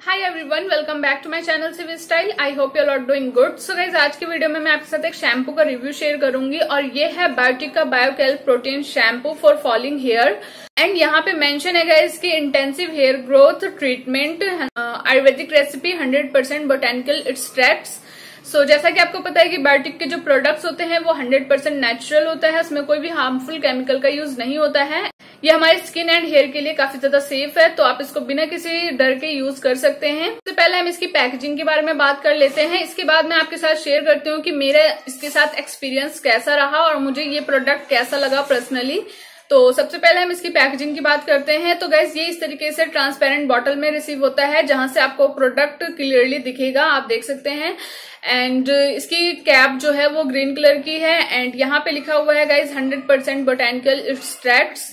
Hi everyone, welcome back to my channel civil style. I hope you are doing good. So guys, आज की video में मैं आपके साथ एक शैम्पू का रिव्यू शेयर करूंगी और ये है बायोटिक का bio kelp protein shampoo for falling hair. And यहाँ पे मेंशन है गाइज की intensive hair growth treatment, Ayurvedic recipe, 100% botanical extracts. So जैसा कि आपको पता है कि बायोटिक के जो प्रोडक्ट्स होते हैं वो 100% नेचुरल होता है, उसमें कोई भी हार्मफुल केमिकल का यूज नहीं होता है। ये हमारे स्किन एंड हेयर के लिए काफी ज्यादा सेफ है, तो आप इसको बिना किसी डर के यूज कर सकते हैं। सबसे पहले हम इसकी पैकेजिंग के बारे में बात कर लेते हैं। इसके बाद मैं आपके साथ शेयर करती हूँ कि मेरा इसके साथ एक्सपीरियंस कैसा रहा और मुझे ये प्रोडक्ट कैसा लगा पर्सनली। तो सबसे पहले हम इसकी पैकेजिंग की बात करते हैं। तो गैस, ये इस तरीके से ट्रांसपेरेंट बॉटल में रिसीव होता है, जहां से आपको प्रोडक्ट क्लियरली दिखेगा, आप देख सकते हैं। एंड इसकी कैप जो है वो ग्रीन कलर की है एंड यहाँ पे लिखा हुआ है गाइज 100% बोटेनिकल एक्सट्रैक्ट्स।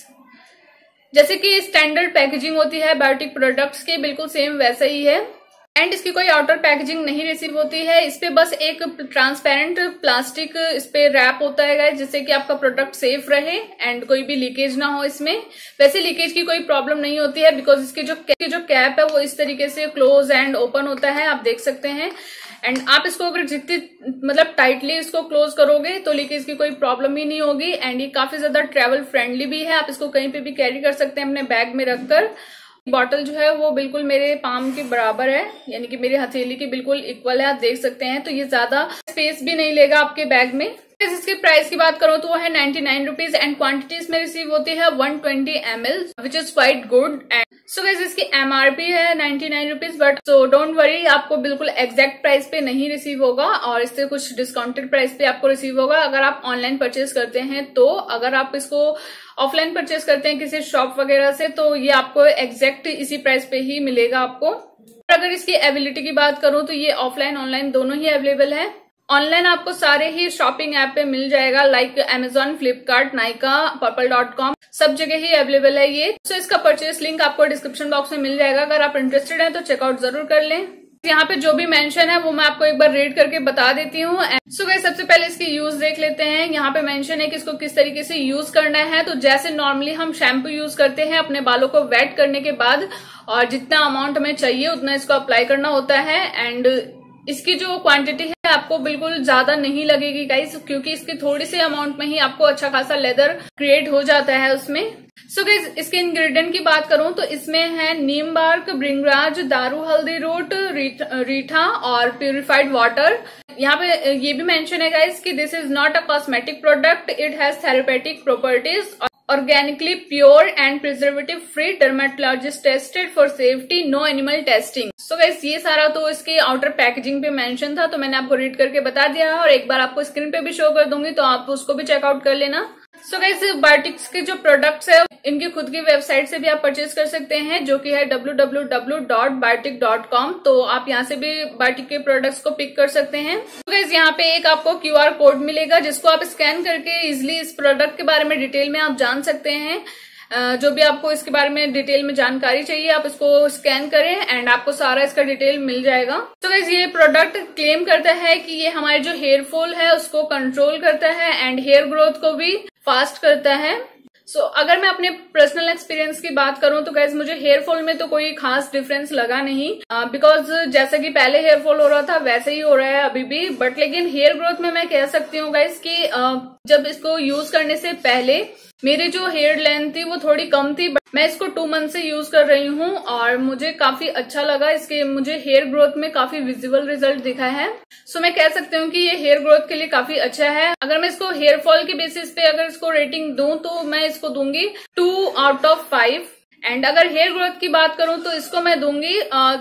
जैसे कि स्टैंडर्ड पैकेजिंग होती है बायोटिक प्रोडक्ट्स के, बिल्कुल सेम वैसा ही है। एंड इसकी कोई आउटर पैकेजिंग नहीं रिसीव होती है, इस पे बस एक ट्रांसपेरेंट प्लास्टिक इस पे रैप होता है गाइस, जिससे कि आपका प्रोडक्ट सेफ रहे एंड कोई भी लीकेज ना हो इसमें। वैसे लीकेज की कोई प्रॉब्लम नहीं होती है, बिकॉज इसकी जो कैप है वो इस तरीके से क्लोज एंड ओपन होता है, आप देख सकते हैं। एंड आप इसको अगर जितनी मतलब टाइटली इसको क्लोज करोगे तो लीकेज की कोई प्रॉब्लम ही नहीं होगी। एंड ये काफी ज्यादा ट्रेवल फ्रेंडली भी है, आप इसको कहीं पे भी कैरी कर सकते हैं अपने बैग में रखकर। बॉटल जो है वो बिल्कुल मेरे पाम के बराबर है, यानी कि मेरी हथेली के बिल्कुल इक्वल है, आप देख सकते हैं। तो ये ज्यादा स्पेस भी नहीं लेगा आपके बैग में। इसकी प्राइस की बात करूं तो वो है 99 रुपीज एंड क्वांटिटीज में रिसीव होती है 120 ml, which is quite good. And so guys, इसकी MRP है 99 rupees, but so don't worry, आपको बिल्कुल एग्जैक्ट प्राइस पे नहीं रिसीव होगा और इससे कुछ डिस्काउंटेड प्राइस पे आपको रिसीव होगा अगर आप ऑनलाइन परचेज करते हैं। तो अगर आप इसको ऑफलाइन परचेज करते हैं किसी शॉप वगैरह से, तो ये आपको एग्जैक्ट इसी प्राइस पे ही मिलेगा आपको। अगर इसकी अवेलेबिलिटी की बात करूं तो ये ऑफलाइन ऑनलाइन दोनों ही अवेलेबल है। ऑनलाइन आपको सारे ही शॉपिंग ऐप पे मिल जाएगा, like Amazon, Flipkart, Nykaa, purple.com, सब जगह ही अवेलेबल है ये। तो इसका परचेस लिंक आपको डिस्क्रिप्शन बॉक्स में मिल जाएगा, अगर आप इंटरेस्टेड हैं तो चेकआउट जरूर कर लें। यहाँ पे जो भी मेंशन है वो मैं आपको एक बार रीड करके बता देती हूँ। सो गाइस, सबसे पहले इसकी यूज देख लेते हैं। यहाँ पे मेंशन है कि इसको किस तरीके से यूज करना है। तो जैसे नॉर्मली हम शैम्पू यूज करते हैं अपने बालों को वेट करने के बाद, और जितना अमाउंट हमें चाहिए उतना इसको अप्लाई करना होता है। एंड इसकी जो क्वांटिटी है आपको बिल्कुल ज्यादा नहीं लगेगी गाइस, क्योंकि इसकी थोड़ी सी अमाउंट में ही आपको अच्छा खासा लेदर क्रिएट हो जाता है उसमें। सो गाइस, इसके इंग्रेडिएंट की बात करूं तो इसमें है नीम बार्क, भृंगराज, दारू हल्दी रूट, रीठा और प्यूरिफाइड वाटर। यहाँ पे ये भी मेंशन है गाइस कि this is not a cosmetic product, it has therapeutic properties, organically pure and preservative free, dermatologist tested for safety, no animal testing। So guys, ये सारा तो इसके आउटर पैकेजिंग पे मेंशन था, तो मैंने आपको रीड करके बता दिया है और एक बार आपको स्क्रीन पे भी शो कर दूंगी, तो आप उसको भी चेकआउट कर लेना। सो गाइस, बायोटिक्स के जो प्रोडक्ट्स है इनकी खुद की वेबसाइट से भी आप परचेज कर सकते हैं, जो कि है www.biotic.com। तो आप यहाँ से भी बायोटिक के प्रोडक्ट्स को पिक कर सकते हैं। तो गाइस, यहाँ पे एक आपको QR कोड मिलेगा, जिसको आप स्कैन करके इजिली इस प्रोडक्ट के बारे में डिटेल में आप जान सकते हैं। जो भी आपको इसके बारे में डिटेल में जानकारी चाहिए आप इसको स्कैन करें एंड आपको सारा इसका डिटेल मिल जाएगा। तो गाइस, ये प्रोडक्ट क्लेम करता है कि ये हमारे जो हेयर फॉल है उसको कंट्रोल करता है एंड हेयर ग्रोथ को भी फास्ट करता है। सो अगर मैं अपने पर्सनल एक्सपीरियंस की बात करूं तो गाइस, मुझे हेयर फॉल में तो कोई खास डिफरेंस लगा नहीं, बिकॉज जैसा कि पहले हेयर फॉल हो रहा था वैसे ही हो रहा है अभी भी। बट लेकिन हेयर ग्रोथ में मैं कह सकती हूँ गाइस कि जब इसको यूज करने से पहले मेरी जो हेयर लेंथ थी वो थोड़ी कम थी, बट मैं इसको 2 मंथ से यूज कर रही हूँ और मुझे काफी अच्छा लगा। इसके मुझे हेयर ग्रोथ में काफी विजिबल रिजल्ट दिखा है। सो मैं कह सकती हूँ कि ये हेयर ग्रोथ के लिए काफी अच्छा है। अगर मैं इसको हेयर फॉल के बेसिस पे अगर इसको रेटिंग दूं तो मैं इसको दूंगी 2 आउट ऑफ 5। एंड अगर हेयर ग्रोथ की बात करूं तो इसको मैं दूंगी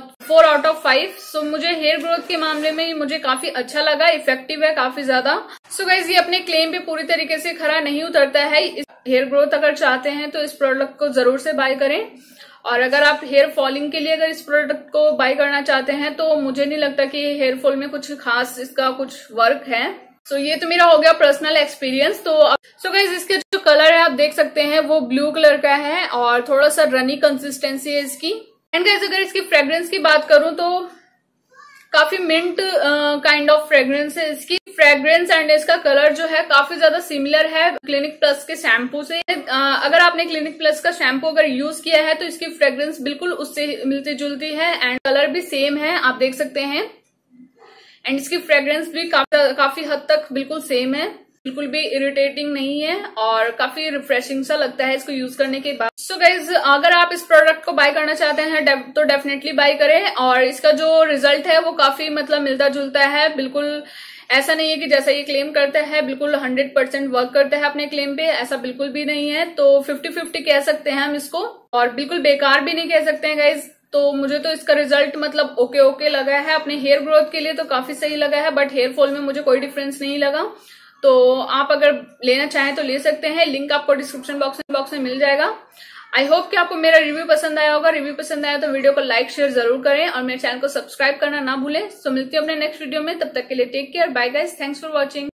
4 आउट ऑफ 5। सो मुझे हेयर ग्रोथ के मामले में मुझे काफी अच्छा लगा, इफेक्टिव है काफी ज्यादा। सो गाइस, ये अपने क्लेम पे पूरी तरीके से खरा नहीं उतरता है। हेयर ग्रोथ अगर चाहते हैं तो इस प्रोडक्ट को जरूर से बाय करें, और अगर आप हेयर फॉलिंग के लिए अगर इस प्रोडक्ट को बाय करना चाहते हैं तो मुझे नहीं लगता कि हेयर फॉल में कुछ खास इसका कुछ वर्क है। सो ये तो मेरा हो गया पर्सनल एक्सपीरियंस। सो गाइस, इसके जो कलर है आप देख सकते हैं वो ब्लू कलर का है और थोड़ा सा रनी कंसिस्टेंसी है इसकी। एंड गाइस, अगर इसकी फ्रेग्रेंस की बात करूं तो काफी मिंट काइंड ऑफ फ्रेग्रेंस है इसकी। फ्रेग्रेंस एंड इसका कलर जो है काफी ज्यादा सिमिलर है क्लिनिक प्लस के शैम्पू से। अगर आपने क्लिनिक प्लस का शैम्पू अगर यूज किया है तो इसकी फ्रेग्रेंस बिल्कुल उससे मिलती जुलती है एंड कलर भी सेम है, आप देख सकते हैं। एंड इसकी फ्रेग्रेंस भी काफी हद तक बिल्कुल सेम है, बिल्कुल भी इरिटेटिंग नहीं है और काफी रिफ्रेशिंग सा लगता है इसको यूज करने के बाद। सो गाइज, अगर आप इस प्रोडक्ट को बाय करना चाहते हैं तो डेफिनेटली बाय करें। और इसका जो रिजल्ट है वो काफी मतलब मिलता जुलता है, बिल्कुल ऐसा नहीं है कि जैसा ये क्लेम करता है बिल्कुल 100% वर्क करता है अपने क्लेम पे, ऐसा बिल्कुल भी नहीं है। तो 50-50 कह सकते हैं हम इसको, और बिल्कुल बेकार भी नहीं कह सकते हैं गाइज। तो मुझे तो इसका रिजल्ट मतलब ओके लगा है, अपने हेयर ग्रोथ के लिए तो काफी सही लगा है, बट हेयर फॉल में मुझे कोई डिफरेंस नहीं लगा। तो आप अगर लेना चाहें तो ले सकते हैं, लिंक आपको डिस्क्रिप्शन बॉक्स में मिल जाएगा। आई होप कि आपको मेरा रिव्यू पसंद आया होगा। रिव्यू पसंद आया तो वीडियो को लाइक शेयर जरूर करें और मेरे चैनल को सब्सक्राइब करना ना भूलें। सो मिलती हूँ अपने नेक्स्ट वीडियो में, तब तक के लिए take care, bye guys, thanks for watching.